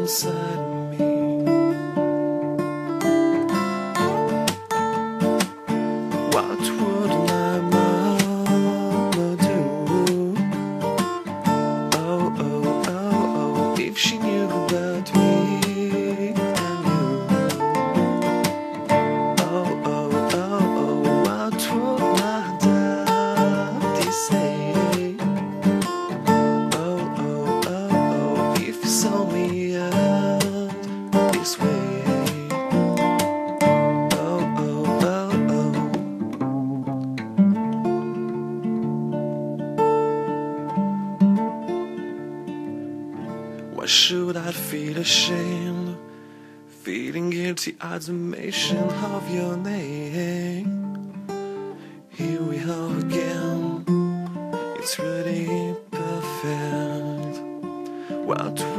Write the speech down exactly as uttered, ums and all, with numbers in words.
inside of me. What would my mama do? Oh, oh, oh, oh, if she knew about me and you. Oh, oh, oh, oh, what would my daddy say? Oh, oh, oh, oh, if he saw me out this way. Why should I feel ashamed? Feeling guilty at the mention of your name. Here we are again. It's really perfect. What